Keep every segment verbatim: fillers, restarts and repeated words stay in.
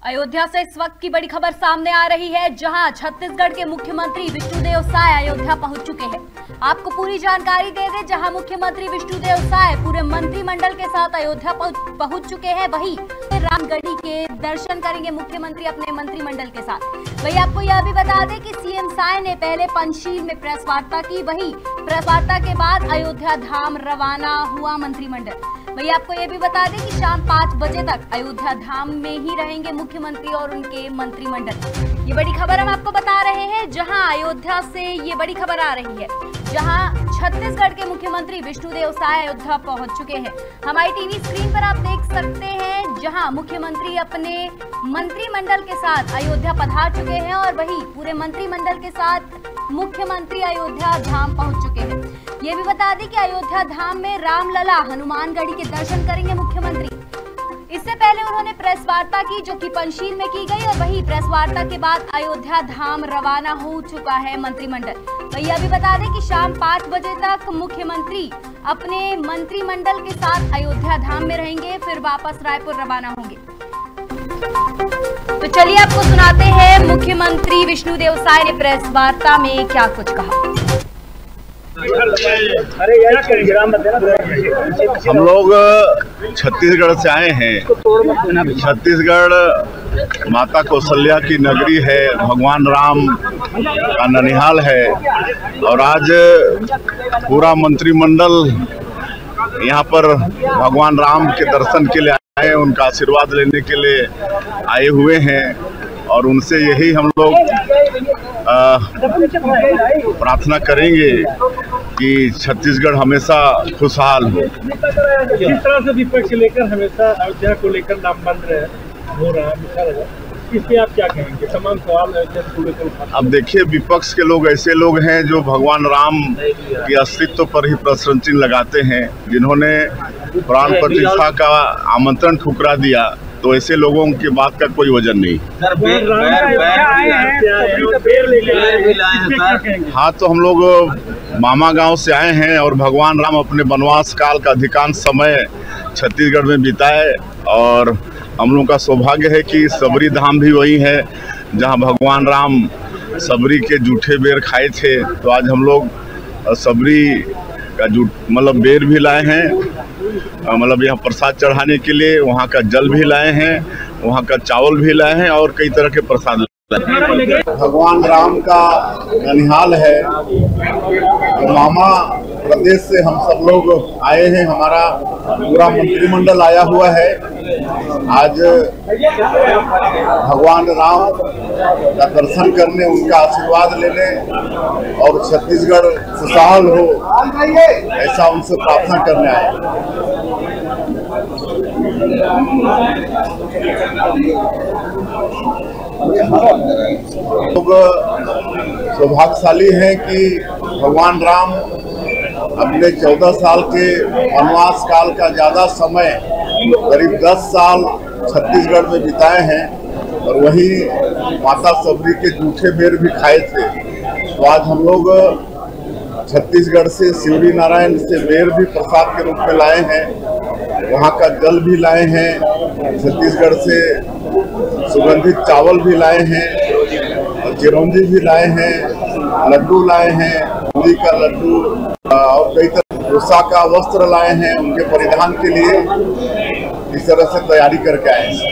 अयोध्या से इस वक्त की बड़ी खबर सामने आ रही है, जहां छत्तीसगढ़ के मुख्यमंत्री विष्णुदेव साय अयोध्या पहुंच चुके हैं। आपको पूरी जानकारी दे दें, जहां मुख्यमंत्री विष्णुदेव साय पूरे मंत्रिमंडल के साथ अयोध्या पहुंच चुके हैं, वहीं रामगढ़ी के दर्शन करेंगे मुख्यमंत्री अपने मंत्रिमंडल के साथ। वहीं आपको यह भी बता दें कि सीएम साय ने पहले पंचशील में प्रेस वार्ता की, वहीं प्रेस वार्ता के बाद अयोध्या धाम रवाना हुआ मंत्रिमंडल। वहीं आपको ये भी बता दें कि शाम पाँच बजे तक अयोध्या धाम में ही रहेंगे मुख्यमंत्री और उनके मंत्रिमंडल। ये बड़ी खबर हम आपको बता रहे हैं, जहां अयोध्या से ये बड़ी खबर आ रही है, जहां छत्तीसगढ़ के मुख्यमंत्री विष्णुदेव साय अयोध्या पहुंच चुके हैं। हमारी टीवी स्क्रीन पर आप देख सकते हैं, जहां मुख्यमंत्री अपने मंत्रिमंडल के साथ अयोध्या पधार चुके हैं और वही पूरे मंत्रिमंडल के साथ मुख्यमंत्री अयोध्या धाम पहुंच चुके हैं। ये भी बता दें कि अयोध्या धाम में रामलला हनुमानगढ़ी के दर्शन करेंगे मुख्यमंत्री। इससे पहले उन्होंने प्रेस वार्ता की, जो कि पंचशील में की गई, और वही प्रेस वार्ता के बाद अयोध्या धाम रवाना हो चुका है मंत्रिमंडल। वही यह भी बता दें कि शाम पाँच बजे तक मुख्यमंत्री अपने मंत्रिमंडल के साथ अयोध्या धाम में रहेंगे, फिर वापस रायपुर रवाना होंगे। तो चलिए आपको सुनाते हैं मुख्यमंत्री विष्णुदेव साय ने प्रेस वार्ता में क्या कुछ कहा। हम लोग छत्तीसगढ़ से आए हैं। छत्तीसगढ़ माता कौशल्या की नगरी है, भगवान राम का ननिहाल है, और आज पूरा मंत्रिमंडल यहाँ पर भगवान राम के दर्शन के लिए आए, उनका आशीर्वाद लेने के लिए आए हुए हैं। और उनसे यही हम लोग प्रार्थना करेंगे कि छत्तीसगढ़ हमेशा खुशहाल हो। किस तरह से विपक्ष लेकर हमेशा अयोध्या को लेकर नाममात्र हो रहा है, इस पे आप क्या कहेंगे? तमाम सवाल अयोध्या को लेकर। अब देखिए, विपक्ष के लोग ऐसे लोग हैं जो भगवान राम के अस्तित्व पर ही प्रश्न चिन्ह लगाते हैं, जिन्होंने प्राण प्रतिष्ठा का आमंत्रण ठुकरा दिया, तो ऐसे लोगों की बात का कोई वजन नहीं। हाँ, तो हम लोग मामा गांव से आए हैं और भगवान राम अपने वनवास काल का अधिकांश समय छत्तीसगढ़ में बिताए, और हम लोगों का सौभाग्य है कि सबरी धाम भी वही है जहां भगवान राम सबरी के जूठे बेर खाए थे। तो आज हम लोग सबरी का जूठ मतलब बेर भी लाए हैं, मतलब यहाँ प्रसाद चढ़ाने के लिए, वहाँ का जल भी लाए हैं, वहाँ का चावल भी लाए हैं, और कई तरह के प्रसाद लाए हैं। भगवान राम का ननिहाल है, मामा प्रदेश से हम सब लोग आए हैं, हमारा पूरा मंत्रिमंडल आया हुआ है। आज भगवान राम का दर्शन करने, उनका आशीर्वाद लेने, और छत्तीसगढ़ खुशहाल हो, ऐसा उनसे प्रार्थना करने आए। लोग सौभाग्यशाली हैं कि भगवान राम अपने चौदह साल के वनवास काल का ज्यादा समय, करीब दस साल छत्तीसगढ़ में बिताए हैं, और वही माता सबरी के जूठे बेर भी खाए थे। तो आज हम लोग छत्तीसगढ़ से शिवरी नारायण से बेर भी प्रसाद के रूप में लाए हैं, वहाँ का जल भी लाए हैं, छत्तीसगढ़ से सुगंधित चावल भी लाए हैं, चिरौंजी भी लाए हैं, लड्डू लाए हैं, पूरी का लड्डू, और कई तरह भूसा का वस्त्र लाए हैं उनके परिधान के लिए। इस तरह से तैयारी करके आए हैं।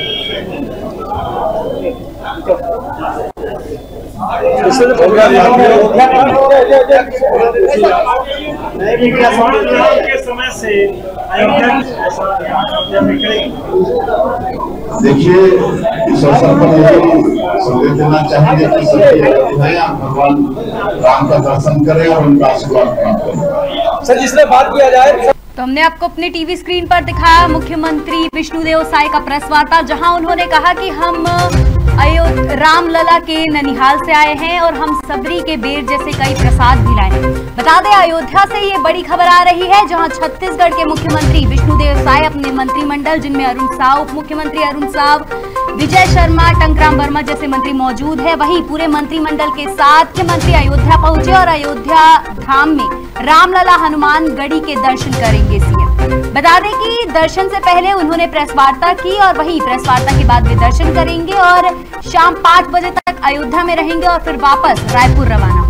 देखिए, इस अवसर पर यही संदेश देना चाहेंगे कि सभी भगवान राम का दर्शन करें और उनका आशीर्वाद प्राप्त करें। सर, जिसने बात किया जाए, तो हमने आपको अपनी टीवी स्क्रीन पर दिखाया मुख्यमंत्री विष्णुदेव साय का प्रेस वार्ता, जहां उन्होंने कहा कि हम अयोध्या रामलला के ननिहाल से आए हैं और हम सबरी के बेर जैसे कई प्रसाद भी लाए हैं। बता दें, अयोध्या से ये बड़ी खबर आ रही है, जहां छत्तीसगढ़ के मुख्यमंत्री विष्णुदेव साय अपने मंत्रिमंडल, जिनमें अरुण साव, उप मुख्यमंत्री अरुण साव, विजय शर्मा, टंकराम वर्मा जैसे मंत्री मौजूद है, वहीं पूरे मंत्रिमंडल के साथ मुख्यमंत्री अयोध्या पहुंचे और अयोध्या धाम में रामलला हनुमानगढ़ी के दर्शन करेंगे सीएम। बता दें कि दर्शन से पहले उन्होंने प्रेस वार्ता की और वहीं प्रेस वार्ता के बाद वे दर्शन करेंगे और शाम पाँच बजे तक अयोध्या में रहेंगे और फिर वापस रायपुर रवाना